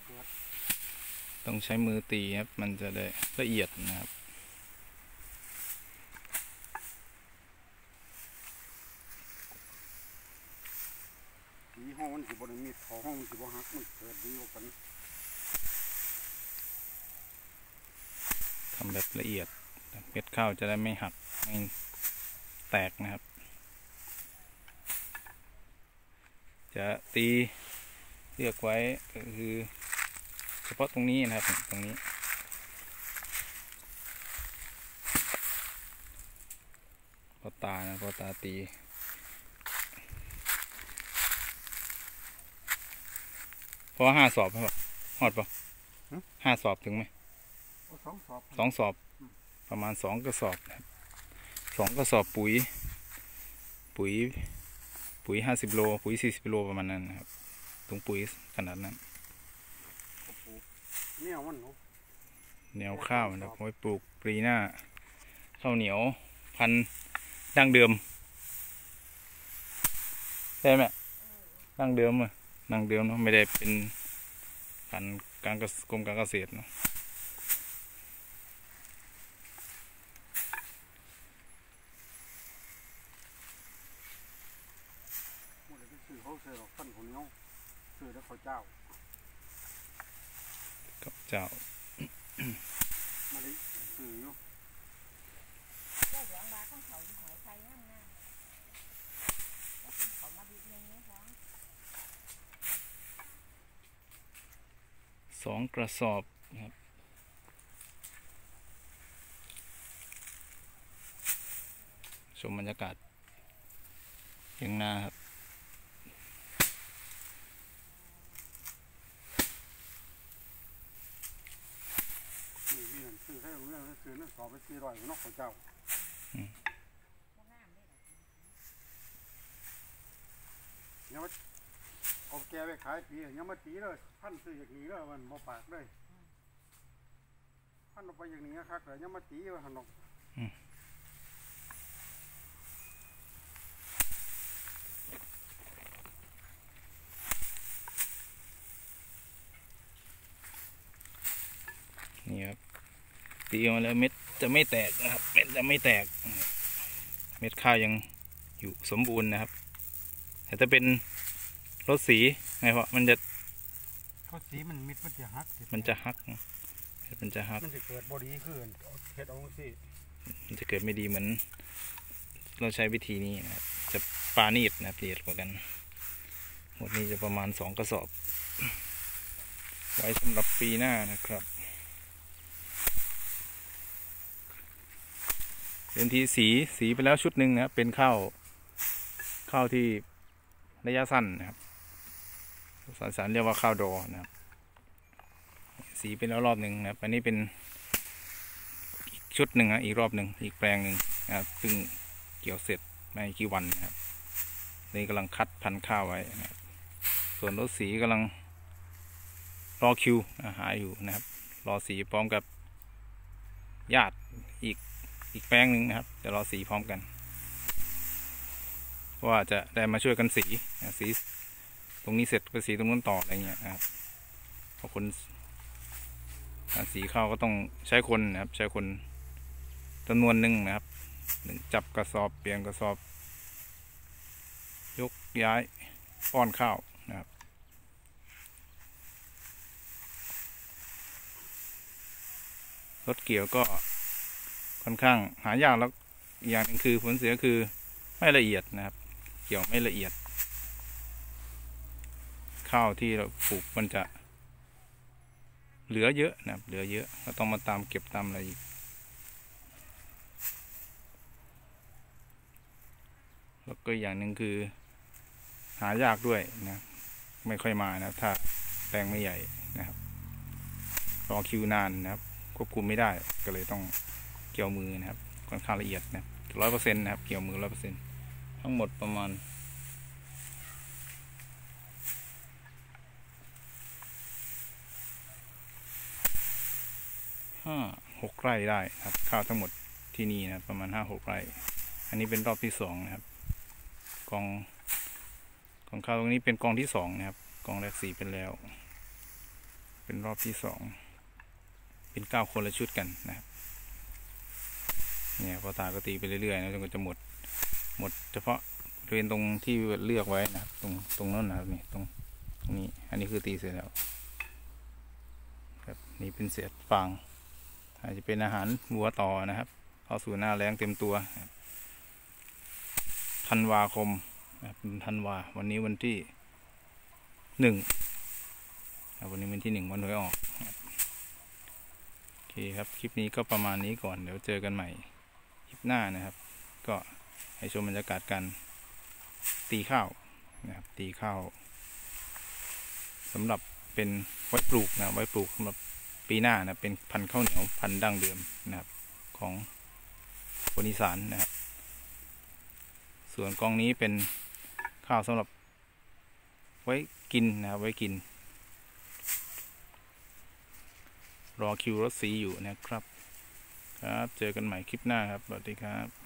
ต้องใช้มือตีครับมันจะได้ละเอียดนะครับตีห้องมันสิบนมีห้องมันสิบหักมันเกิดดีกว่ากันทำแบบละเอียดเม็ดข้าวจะได้ไม่หักไม่แตกนะครับจะตีเลือกไว้ก็คือเฉพาะตรงนี้นะครับตรงนี้พอตานะพอตาตีเพราะว่า5 สอบครับหอดปะ5 สอบถึงไหม2 สอบประมาณ2 กระสอบนะครับ2 กระสอบปุ๋ย50 โลปุ๋ย40 โลประมาณนั้นนะครับถุงปุ๋ยขนาดนั้นแนวข้าวนะครับไว้ปลูกปีหน้าข้าวเหนียวพันธุ์ดั้งเดิมใช่ไหมดั้งเดิมอะดั้งเดิมเนาะไม่ได้เป็นพันธุ์กรมการเกษตรเนาะเขาเสือหรอกปั้นคนนี้เสือแล้วเขาเจ้ากับเจ้ามาดิสื่ออยู่ได้เหลืองบาข้างเขาหอยไข่ง่ายๆแล้วเป็นเขามาดีนึงนี่ฟ้อง 2 กระสอบนะครับชมบรรยากาศเพียงหน้าครับสื่อให้เรื่องสื่อนั่นสอบไป400นกเขาเจ้ายังมาเอาแกไปขายปียังมาตีเลยพันซื้ออย่างนี้เลยมันบ่ปากเลยพันออกไปอย่างนี้ครับเลยยังมาตีว่าหันออกนี่ครับตีออกมาแล้วเม็ดจะไม่แตกนะครับเม็ดจะไม่แตกเม็ดข้าวยังอยู่สมบูรณ์นะครับแต่ถ้าเป็นรถสีไงเพราะมันจะรถสีมันมิดมันจะหักมันจะหักมันจะเกิดบอดีขึ้นเฮ็ดเอาสิมันจะเกิดไม่ดีเหมือนเราใช้วิธีนี้นะครับจะปานีดนะครับละเอียดกว่ากันหมดนี้จะประมาณ2 กระสอบไว้สำหรับปีหน้านะครับเป็นทีสีไปแล้วชุดหนึ่งนะครับเป็นข้าวที่ระยะสั้นนะครับสารเรียกว่าข้าวดอนะครับสีไปแล้วรอบหนึ่งนะครับอันนี้เป็นอีกชุดหนึ่งนะอีกรอบหนึ่งอีกแปลงหนึ่งนะครับซึ่งเกี่ยวเสร็จไม่กี่วันนะครับนี่กำลังคัดพันธุ์ข้าวไว้นะครับส่วนรถสีกำลังรอคิวหาอยู่นะครับรอสีพร้อมกับญาติอีกแปลงหนึ่งนะครับจะรอสีพร้อมกันเพราะว่าจะได้มาช่วยกันสีตรงนี้เสร็จก็สีตรงนู้นต่ออะไรเงี้ยนะครับเพราะคนสีข้าวก็ต้องใช้คนนะครับใช้คนจำนวนหนึ่งนะครับจับกระสอบเปลี่ยนกระสอบยกย้ายป้อนข้าวนะครับรถเกี่ยวก็ค่อนข้างหายากแล้วอย่างนึงคือผลเสียคือไม่ละเอียดนะครับเกี่ยวไม่ละเอียดข้าวที่เราปลูกมันจะเหลือเยอะนะครับเหลือเยอะก็ต้องมาตามเก็บตามอะไรอีกแล้วก็อย่างหนึ่งคือหายากด้วยนะไม่ค่อยมานะถ้าแปลงไม่ใหญ่นะครับรอคิวนานนะครับควบคุมไม่ได้ก็เลยต้องเกี่ยวมือนะครับค่อนข้างละเอียดนะ100%นะครับเกี่ยวมือ100%ทั้งหมดประมาณ5-6 ไร่ได้ครับข้าวทั้งหมดที่นี่นะประมาณ5-6 ไร่อันนี้เป็นรอบที่2นะครับกองข้าวตรงนี้เป็นกองที่2นะครับกองแรกสีเป็นแล้วเป็นรอบที่สองเป็น9 คนละชุดกันนะครับเนี่ยพอตาก็ตีไปเรื่อยๆนะจนกว่าจะหมดเฉพาะบริเวณตรงที่เลือกไว้นะครับตรงนั้นนะครับนี่ตรงนี้อันนี้คือตีเสร็จแล้วครับนี่เป็นเศษฟางอาจจะเป็นอาหารวัวต่อนะครับเข้าสู่หน้าแล้งเต็มตัวธันวาคมธันวาวันนี้วันที่1วันนี้วันที่1วันหวยออกโอเคครับคลิปนี้ก็ประมาณนี้ก่อนเดี๋ยวเจอกันใหม่คลิปหน้านะครับก็ให้ชมบรรยากาศการตีข้าวนะครับตีข้าวสำหรับเป็นไว้ปลูกนะไว้ปลูกสำหรับปีหน้านะเป็นพันธุ์ข้าวเหนียวพันธุ์ดั้งเดิมนะครับของคนอีสานนะครับส่วนกองนี้เป็นข้าวสำหรับไว้กินนะครับไว้กินรอคิวรถสีอยู่นะครับเจอกันใหม่คลิปหน้าครับสวัสดีครับ